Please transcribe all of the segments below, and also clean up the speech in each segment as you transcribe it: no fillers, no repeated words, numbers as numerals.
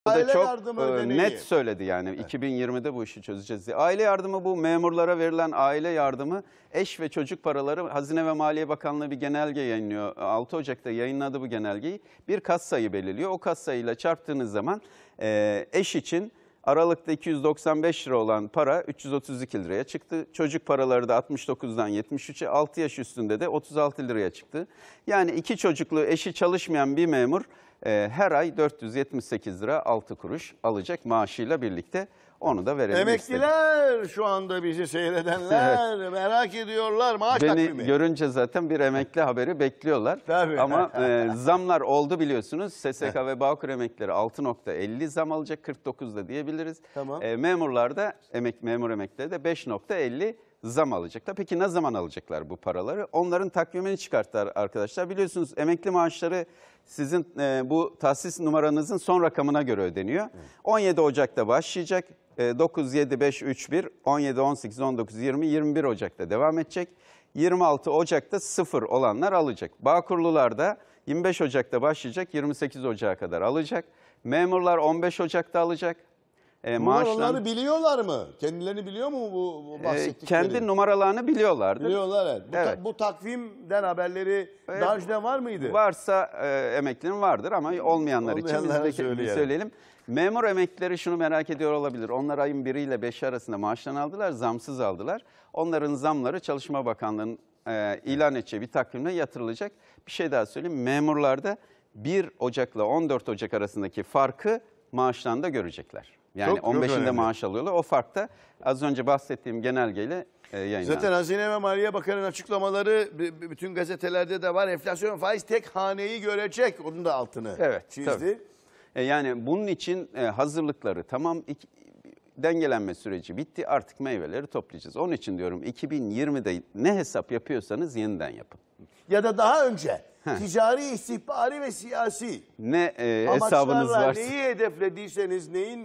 Aile çok yardımı ödeneği. net söyledi yani. Evet. 2020'de bu işi çözeceğiz diye. Aile yardımı, bu memurlara verilen aile yardımı, eş ve çocuk paraları. Hazine ve Maliye Bakanlığı bir genelge yayınlıyor. 6 Ocak'ta yayınladı bu genelgeyi. Bir katsayı belirliyor. O katsayıyla çarptığınız zaman eş için Aralık'ta 295 lira olan para 332 liraya çıktı. Çocuk paraları da 69'dan 73'e, 6 yaş üstünde de 36 liraya çıktı. Yani 2 çocuklu, eşi çalışmayan bir memur her ay 478 lira 6 kuruş alacak maaşıyla birlikte. Onu da verelim Emekliler istedim. şu anda bizi seyredenler merak ediyorlar maaş takvimi. Beni görünce zaten bir emekli haberi bekliyorlar. Tabii. Ama zamlar oldu biliyorsunuz. SSK ve Bağkur emeklileri 6.50 zam alacak, 49'da diyebiliriz. Tamam. Memurlar da, memur emeklileri de 5.50 zam alacaklar. Peki ne zaman alacaklar bu paraları? Onların takvimini çıkarttılar arkadaşlar. Biliyorsunuz emekli maaşları sizin bu tahsis numaranızın son rakamına göre ödeniyor. 17 Ocak'ta başlayacak. 9, 7, 5, 3, 1, 17, 18, 19, 20, 21 Ocak'ta devam edecek. 26 Ocak'ta 0 olanlar alacak. Bağkurlular da 25 Ocak'ta başlayacak, 28 Ocak'a kadar alacak. Memurlar 15 Ocak'ta alacak. Onları biliyorlar mı? Kendilerini biliyor mu bu bahsettikleri? Kendi numaralarını biliyorlardır. Biliyorlar, evet. Evet. Bu takvimden haberleri daha önceden var mıydı? Varsa emeklinin vardır ama olmayanlar için biz de söyleyelim. Memur emeklileri şunu merak ediyor olabilir. Onlar ayın 1 ile 5 arasında maaşlarını aldılar, zamsız aldılar. Onların zamları Çalışma Bakanlığı'nın ilan edeceği bir takvimle yatırılacak. Bir şey daha söyleyeyim. Memurlarda 1 Ocak'la 14 Ocak arasındaki farkı maaşlarında görecekler. Yani çok 15'inde maaş alıyorlar. O fark da az önce bahsettiğim genelgeyle yayınlandı. Zaten Hazine ve Maliye Bakanı'nın açıklamaları bütün gazetelerde de var. Enflasyon faiz tek haneyi görecek. Onun da altını çizdi. Tabii. Yani bunun için hazırlıkları tamam, dengelenme süreci bitti, artık meyveleri toplayacağız. Onun için diyorum 2020'de ne hesap yapıyorsanız yeniden yapın. Ya da daha önce ticari, istihbari ve siyasi ne hesabınız varsa. Neyi hedeflediyseniz, neyin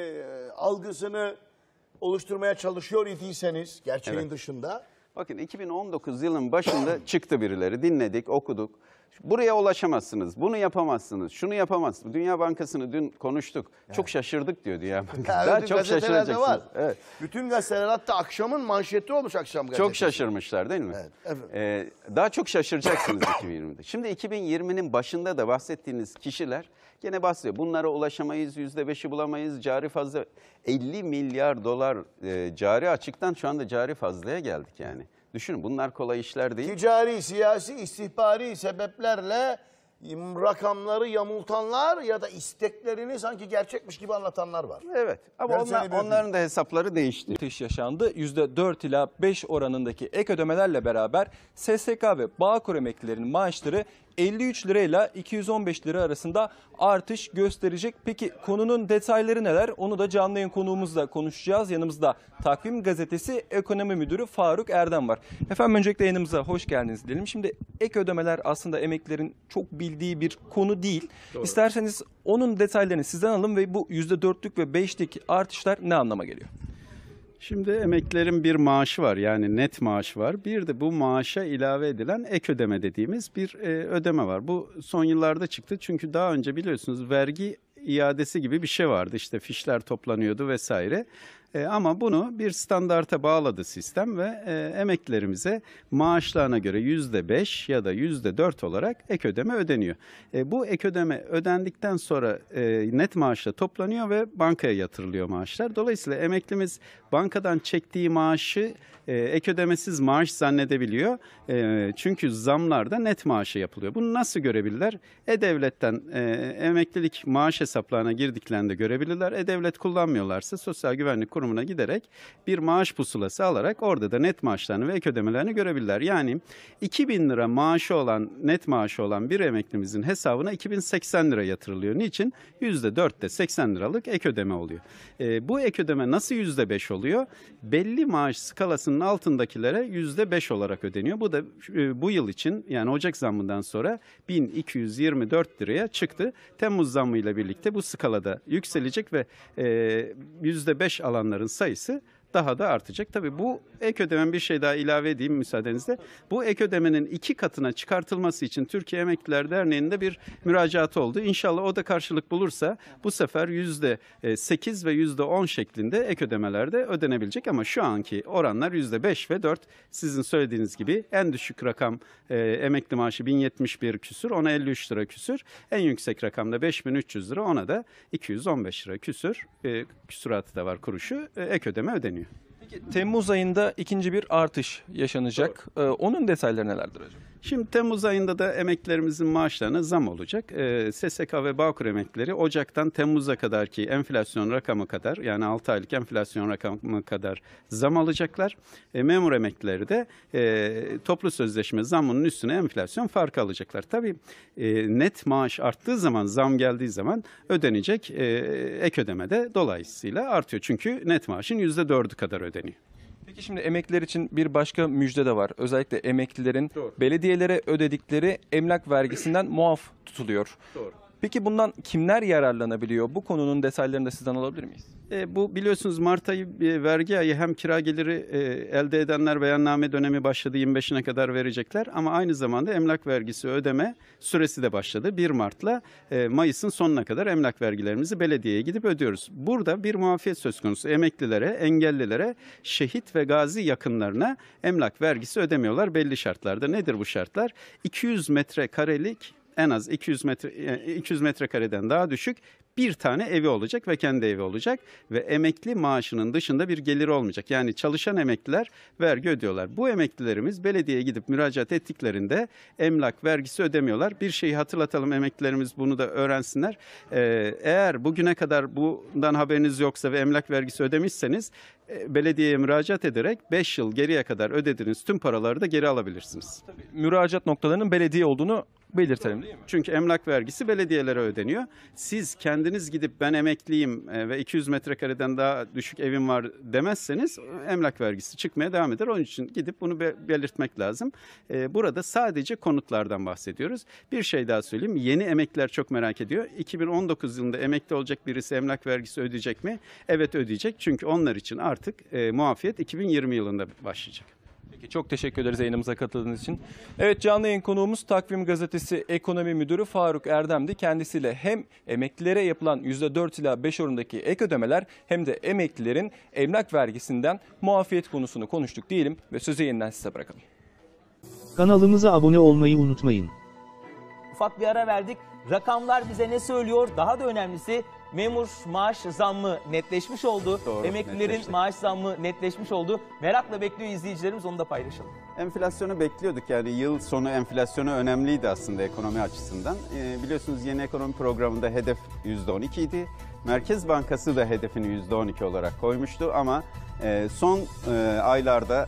algısını oluşturmaya çalışıyor idiyseniz gerçeğin dışında. Bakın 2019 yılın başında çıktı birileri, dinledik, okuduk. Buraya ulaşamazsınız, bunu yapamazsınız, şunu yapamazsınız. Dünya Bankası'nı dün konuştuk. Çok şaşırdık diyor Dünya Bankası. Daha çok şaşıracaksınız. Var. Evet. Bütün gazeteler, hatta akşamın manşeti olmuş akşam gazetesi. Çok şaşırmışlar değil mi? Evet. Daha çok şaşıracaksınız 2020'de. Şimdi 2020'nin başında da bahsettiğiniz kişiler gene bahsediyor. Bunlara ulaşamayız, %5'i bulamayız, cari fazla 50 milyar dolar cari açıktan şu anda cari fazlaya geldik yani. Düşünün, bunlar kolay işler değil. Ticari, siyasi, istihbari sebeplerle rakamları yamultanlar ya da isteklerini sanki gerçekmiş gibi anlatanlar var. Evet, ama onların da hesapları değişti. Artış yaşandı. %4 ila 5 oranındaki ek ödemelerle beraber SSK ve Bağkur emeklilerinin maaşları 53 lira ile 215 lira arasında artış gösterecek. Peki konunun detayları neler? Onu da canlı yayın konuğumuzla konuşacağız. Yanımızda Takvim Gazetesi Ekonomi Müdürü Faruk Erdem var. Efendim öncelikle yayınımıza hoş geldiniz diyelim. Şimdi ek ödemeler aslında emeklilerin çok bildiği bir konu değil. Doğru. İsterseniz onun detaylarını sizden alalım ve bu %4'lük ve 5'lik artışlar ne anlama geliyor? Şimdi emeklilerin bir maaşı var, yani net maaş var. Bir de bu maaşa ilave edilen ek ödeme dediğimiz bir ödeme var. Bu son yıllarda çıktı çünkü daha önce biliyorsunuz vergi iadesi gibi bir şey vardı. İşte fişler toplanıyordu vesaire. Ama bunu bir standarta bağladı sistem ve emeklilerimize maaşlarına göre %5 ya da %4 olarak ek ödeme ödeniyor. Bu ek ödeme ödendikten sonra net maaşla toplanıyor ve bankaya yatırılıyor maaşlar. Dolayısıyla emeklimiz bankadan çektiği maaşı ek ödemesiz maaş zannedebiliyor. Çünkü zamlarda net maaşı yapılıyor. Bunu nasıl görebilirler? E-Devlet'ten emeklilik maaş hesaplarına girdiklerinde görebilirler. E-Devlet kullanmıyorlarsa Sosyal Güvenlik Kurumu'na giderek bir maaş pusulası alarak orada da net maaşlarını ve ek ödemelerini görebilirler. Yani 2000 lira maaşı olan, net maaşı olan bir emeklimizin hesabına 2080 lira yatırılıyor. Niçin? %4'te 80 liralık ek ödeme oluyor. Bu ek ödeme nasıl %5 oluyor? Belli maaş skalasının altındakilere %5 olarak ödeniyor. Bu da bu yıl için, yani Ocak zammından sonra 1224 liraya çıktı. Temmuz zammıyla birlikte bu skalada yükselecek ve %5 alanların sayısı daha da artacak. Tabii bu ek ödemenin bir şey daha ilave edeyim müsaadenizle. Bu ek ödemenin 2 katına çıkartılması için Türkiye Emekliler Derneği'nde bir müracaat oldu. İnşallah o da karşılık bulursa bu sefer %8 ve %10 şeklinde ek ödemelerde ödenebilecek ama şu anki oranlar %5 ve 4. Sizin söylediğiniz gibi en düşük rakam emekli maaşı 1071 küsür, ona 53 lira küsür. En yüksek rakamda 5300 lira, ona da 215 lira küsür. Küsuratı da var, kuruşu. Ek ödeme ödeniyor. Peki Temmuz ayında ikinci bir artış yaşanacak. Onun detayları nelerdir hocam? Şimdi Temmuz ayında da emeklilerimizin maaşlarına zam olacak. SSK ve Bağkur emeklileri Ocak'tan Temmuz'a kadarki enflasyon rakamı kadar, yani 6 aylık enflasyon rakamı kadar zam alacaklar. Memur emeklileri de toplu sözleşme zammının üstüne enflasyon farkı alacaklar. Tabii net maaş arttığı zaman, zam geldiği zaman ödenecek ek ödeme de dolayısıyla artıyor. Çünkü net maaşın %4'ü kadar ödeniyor. Peki şimdi emekliler için bir başka müjde de var. Özellikle emeklilerin belediyelere ödedikleri emlak vergisinden muaf tutuluyor. Doğru. Peki bundan kimler yararlanabiliyor? Bu konunun detaylarını da sizden alabilir miyiz? Bu biliyorsunuz Mart ayı vergi ayı, hem kira geliri elde edenler beyanname dönemi başladı, 25'ine kadar verecekler ama aynı zamanda emlak vergisi ödeme süresi de başladı. 1 Mart'la Mayıs'ın sonuna kadar emlak vergilerimizi belediyeye gidip ödüyoruz. Burada bir muafiyet söz konusu. Emeklilere, engellilere, şehit ve gazi yakınlarına emlak vergisi ödemiyorlar belli şartlarda. Nedir bu şartlar? 200 metrekarelik, en az 200 metrekareden daha düşük bir tane evi olacak ve kendi evi olacak ve emekli maaşının dışında bir geliri olmayacak. Yani çalışan emekliler vergi ödüyorlar. Bu emeklilerimiz belediyeye gidip müracaat ettiklerinde emlak vergisi ödemiyorlar. Bir şeyi hatırlatalım, emeklilerimiz bunu da öğrensinler. Eğer bugüne kadar bundan haberiniz yoksa ve emlak vergisi ödemişseniz belediyeye müracaat ederek 5 yıl geriye kadar ödediğiniz tüm paraları da geri alabilirsiniz. Tabii, müracaat noktalarının belediye olduğunu belirtelim değil mi? Çünkü emlak vergisi belediyelere ödeniyor. Siz kendiniz gidip ben emekliyim ve 200 metrekareden daha düşük evim var demezseniz emlak vergisi çıkmaya devam eder. Onun için gidip bunu belirtmek lazım. Burada sadece konutlardan bahsediyoruz. Bir şey daha söyleyeyim. Yeni emekliler çok merak ediyor. 2019 yılında emekli olacak birisi emlak vergisi ödeyecek mi? Evet, ödeyecek. Çünkü onlar için artık muafiyet 2020 yılında başlayacak. Peki, çok teşekkür ederiz yayınımıza katıldığınız için. Evet, canlı yayın konuğumuz Takvim Gazetesi Ekonomi Müdürü Faruk Erdem'di. Kendisiyle hem emeklilere yapılan %4 ila 5 oranındaki ek ödemeler hem de emeklilerin emlak vergisinden muafiyet konusunu konuştuk diyelim ve sözü yeniden size bırakalım. Kanalımıza abone olmayı unutmayın. Ufak bir ara verdik. Rakamlar bize ne söylüyor? Daha da önemlisi memur maaş zammı netleşmiş oldu. Doğru, Emeklilerin netleşti. maaş zammı netleşmiş oldu. Merakla bekliyor izleyicilerimiz, onu da paylaşalım. Enflasyonu bekliyorduk, yani yıl sonu enflasyonu önemliydi aslında ekonomi açısından. Biliyorsunuz yeni ekonomi programında hedef %12 idi. Merkez Bankası da hedefini %12 olarak koymuştu ama son aylarda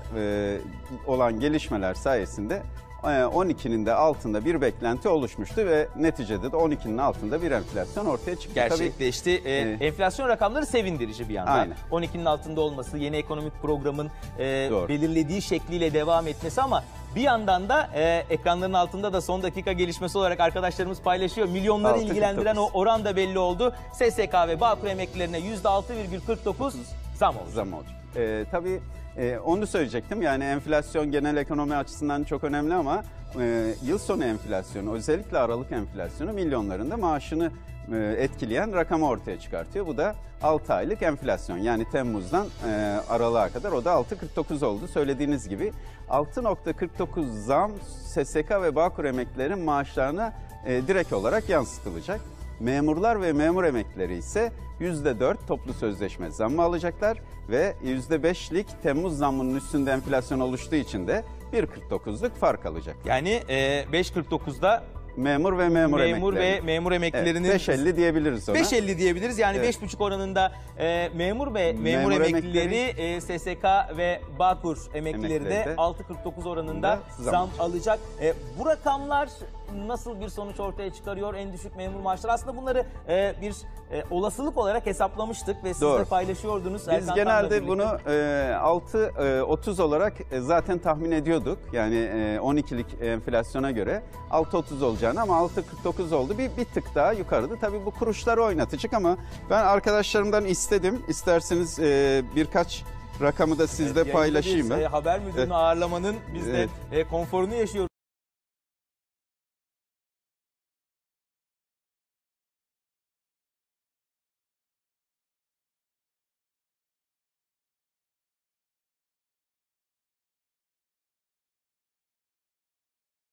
olan gelişmeler sayesinde 12'nin de altında bir beklenti oluşmuştu ve neticede de 12'nin altında bir enflasyon ortaya çıktı. Gerçekleşti. Enflasyon rakamları sevindirici bir yandan. Aynen. 12'nin altında olması, yeni ekonomik programın Doğru. belirlediği şekliyle devam etmesi ama bir yandan da ekranların altında da son dakika gelişmesi olarak arkadaşlarımız paylaşıyor. Milyonları 6,49. ilgilendiren o oran da belli oldu. SSK ve Bağkur emeklilerine %6,49 zam oldu. Zam olacak. Tabii onu söyleyecektim. Yani enflasyon genel ekonomi açısından çok önemli ama yıl sonu enflasyonu, özellikle Aralık enflasyonu milyonların da maaşını etkileyen rakamı ortaya çıkartıyor. Bu da 6 aylık enflasyon. Yani Temmuz'dan Aralık'a kadar o da 6,49 oldu. Söylediğiniz gibi 6,49 zam SSK ve Bağkur emeklilerin maaşlarına direkt olarak yansıtılacak. Memurlar ve memur emeklileri ise %4 toplu sözleşme zammı alacaklar ve %5'lik Temmuz zammının üstünde enflasyon oluştuğu için de 1,49'luk fark alacak. Yani 5,49'da Memur ve memur emeklileri. memur emeklilerinin... Evet, 5,50 diyebiliriz ona. 5,50 diyebiliriz. Yani Evet. 5,5 oranında memur ve memur emeklileri, SSK ve Bağkur emeklileri de Emeklileri de 6,49 oranında zam zam alacak. Bu rakamlar nasıl bir sonuç ortaya çıkarıyor? En düşük memur maaşları. Aslında bunları bir olasılık olarak hesaplamıştık ve siz de Doğru. paylaşıyordunuz. Biz Erkan Tan'la genelde birlikte. bunu 6,30 olarak zaten tahmin ediyorduk. Yani 12'lik enflasyona göre 6,30 olacağını ama 6,49 oldu. Bir tık daha yukarıda. Tabii bu kuruşları oynatacak ama ben arkadaşlarımdan istedim. İsterseniz birkaç Rakamı da sizle Yayında paylaşayım bir, ben. haber müdürünü ağırlamanın biz de konforunu yaşıyoruz.